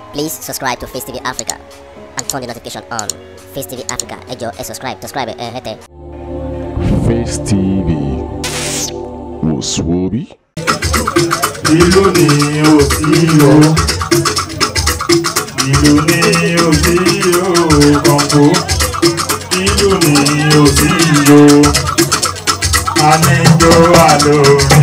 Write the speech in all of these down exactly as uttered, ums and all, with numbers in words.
Please subscribe to Facetv Africa and turn the notification on. Facetv Africa, ẹ jọ̀ọ́ ẹ subscribe, subscribe ẹ hẹ́tẹ̀. Facetv was Swoby. Ìlú ni ó sí o, ìlú ni ó sí o, kọ̀ǹkó. Ìlú ni ó sí o, àníjó àlórí.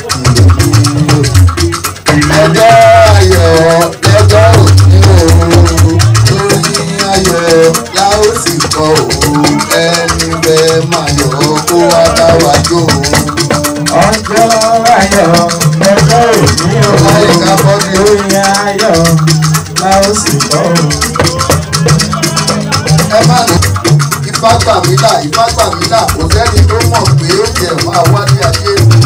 Ẹjọ́ ayọ̀ lọ́jọ́ òní òru, lórí ayọ̀ la ó sì kọ́ òru, ẹni bẹ́ẹ̀ máa yọ̀ kó wá bá wa jó. Ọjọ́ ayọ̀ lọ́jọ́ òní òru, lórí ayọ̀ la ó sì kọ́ òru. Ẹ má lọ ifá gbà mí là, ifá gbà mí là, kò sẹ́ni tó mọ̀ pé ó jẹ̀ máa wá ní ayé mi.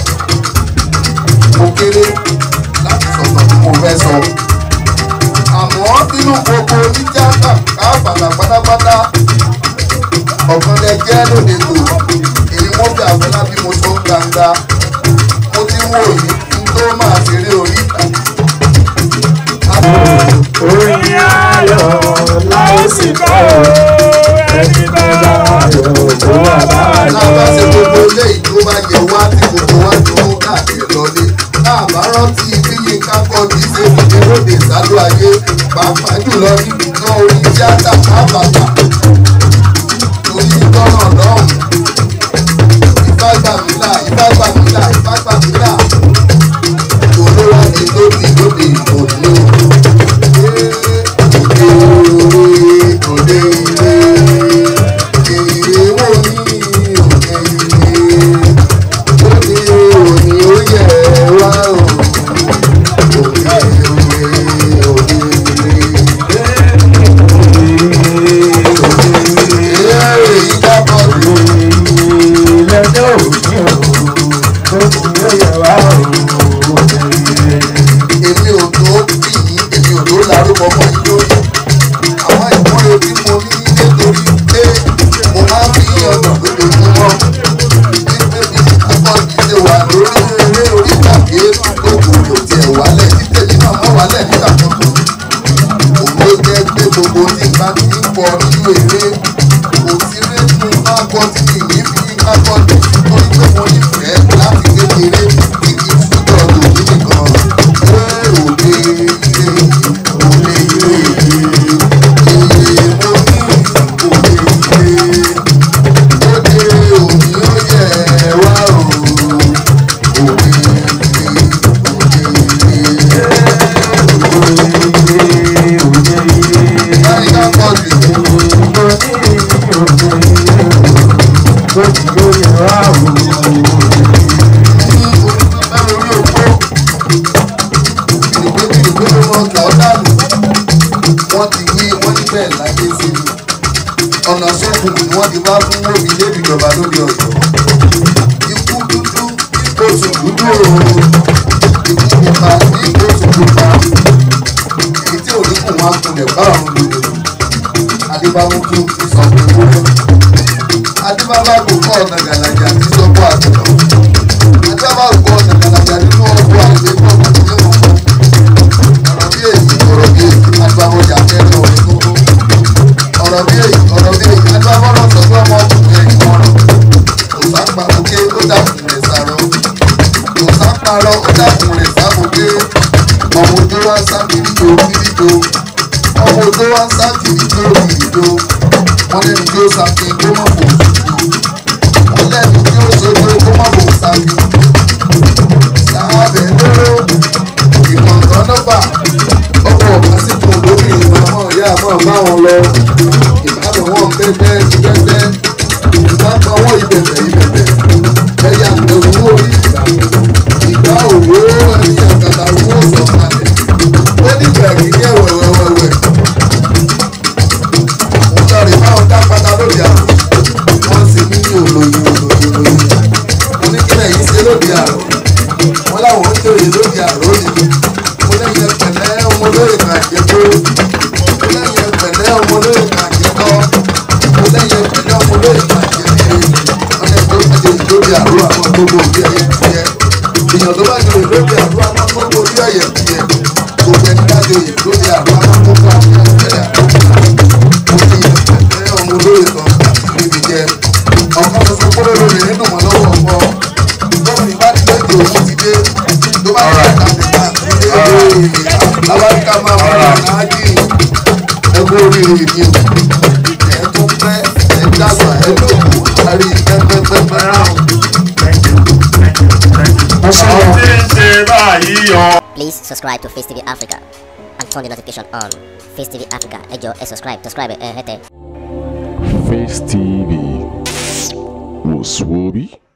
Mo kéré láti sọ̀tọ̀ tí mo fẹ́ sọ. Àmọ́ nínú gbogbo onítíátà káàbàtà pátápátá ọ̀kan lẹ jẹ́ lóde tò. Èyí wọ́n fi Afolabi mo sọ gbangba. Mo ti wò yìí kí n tó máa ṣeré orí ìtàn. Orin ayọ̀ la ó sì kọ́ ẹni bẹ́ẹ̀ bá ayọ̀ tó wà báyọ̀. Lábá ṣe gbogbo ilé ìjó bá yẹ wá tí gbogbo wá dúró káàkiri lọlé. Láàbá rántí bí Yinka Quadri ṣe fìdí lóde ìsádó ayé, pàápàá jùlọ níbi iná orí tíátà káàbàtà. Torí tọ́nà lọ́hùn. Ifá gbà mí là, ifá gbà mí là, ifá gbà mí là. Olówó ni lóde lóde ìbòmí. Òde òde òde ilé. Èrè wò ní òde ilé. Òde òní ó yẹ wá o. Òde òde òde ilé. Yinka Quadri lọ́jọ́ òní òru, ó yẹ wá o. èmi ò tó bì yín, èmi ò tó lárúkọ mọ́ yín lórí. Àwọn ìmúre tí mo ní nítorí pé mo máa ń fi ọ̀nà lójoojúmọ́. Nígbà tí Yinka Quadri ṣe wà lórí eré orí ìtàgé lóko kò tiẹ̀ wálẹ̀, títẹ̀lé náà mọ́ wálẹ̀ nígbà kankan. Òun ló jẹ́ pé gbogbo tí n bá ti ń kọ nínú eré kò sí rétí bá kọ tí kì í fi Yinka Quadri nítorí pé mo nífẹ̀ẹ́ láti kékeré tí kì í fúdọ̀ lòdì nìkan. Òde ilé, òde ilé, ilé mo ní òde ilé. Òde òní ó yẹ wá o. Òde ilé, òde ilé. Yinka Quadri wọ́n ti wí wọ́n ní bẹ́ẹ̀ láyé sí mi. Ọ̀nà sókun ni wọ́n ti bá fún wọ́n fi débi ìjọba lórí ọ̀yọ́. Ikú dúdú ipò oṣù dúdú òòrùn. Ikú pupa ní ipò oṣù pupa. Èyí tí ò ní kùn wá kunlẹ̀ bá àwọn olùdó. Adébáwò tún ti sọ pé wọ́n lọ. Adébáwò kò kọ́ ọ̀nà gàlàjà tí sọ́kọ́ àtúntò. Adébáwò kọ́ ọ̀nà gàlàjà nínú ọkọ̀ àgbẹ̀kọ̀ àti ìwọ̀n. Ọ̀rọ̀ bí èyí ọ̀rọ̀ bí èyí adúláwọ̀ jà fẹ́ràn ọ̀rẹ́ gbogbo. Ọ̀rọ̀ bí èyí ọ̀rọ̀ bí èyí adúláwọ̀ lọ sọ pé ọmọ ọkùnrin ẹ̀yìn ọ̀rọ̀. Òsápá òkè ó dàkùn rẹ̀ sàrọ̀. Òsápárọ̀ ó dàkùn rẹ̀ sábòkè. Ọmọ odó wá sá kìrìjò kìrìjò. Ọmọ odó wá sá kìrìjò kìrìjò. Wọ́n lẹ́nu tí ó sàkè kó mọ̀ bò sójú. Wọ́n lẹ́nu tí ó sojú kó mọ̀ bò sàkè. Sáábẹ̀ lóró ìkọ̀ǹkan nọ́bà ọkọ̀ ọ̀gá sí fún olórí ìmọ̀ ìyá àmọ́ bá wọn lọ. Ìbátan wọn pẹ́pẹ́ pẹ́pẹ́ ìbátan wọn ìbẹ̀bẹ̀ ìbẹ̀bẹ̀ ẹ̀yà owó orí ìgbà ìgbà òwò ẹ̀yà kàtà owó sọ̀kalẹ̀ ó nígbà kìíní ẹ̀wẹ̀wẹ̀wẹ̀. Mo lọ́ọ̀rì báwọn dá pátá lóde àrò wọ́n sì ní olóyin olóyin olóyin. Mo ní kílẹ̀ yìí ṣe lóde àrò wọ́n láwọn ń jòyè lóde àrò ni. Mo lẹ́yìn ẹ̀pẹ̀lẹ́ ọmọ olóyè kan àjẹkọ́. Mo lẹ́yìn ẹ̀pẹ̀lẹ́ ọmọ olóyè kan àjẹkọ́. Mo lẹ́yìn ẹ̀pẹ̀lẹ́ ọmọ olóyè kan àjẹkọ́. Wọ́n lè tó ṣe lóde àrò àwọn gbogbo òbí ẹ̀yẹ tiẹ̀. Èèyàn tó bá jòyè lóde àrò àwọn gbogbo òbí ẹ̀yẹ tiẹ̀. Gbogbo ẹni bá jòyè lóde àrò ọmọ olóyè kan níbi jẹ ọmọ tuntun kúrò lórí nínú wọn lọ́wọ́ ọmọ gómìnà ìbánilẹ̀ èdè òkú ti dé tó bá yẹ ká ti bá ilé àwáríkà máa mú ọ̀nà ájì ẹgbẹ́ oríire mi o ẹ̀ tó pẹ́ ẹ̀ dàgbà ẹ̀ lóko àrí pẹ́pẹ́pẹ́pẹ́ náà. Please subscribe to Facetv Africa and turn the notification on. Facetv Africa, ẹ jọ̀ọ́ ẹ subscribe, subscribe ẹ hẹ́tẹ̀. Facetv was Swoby.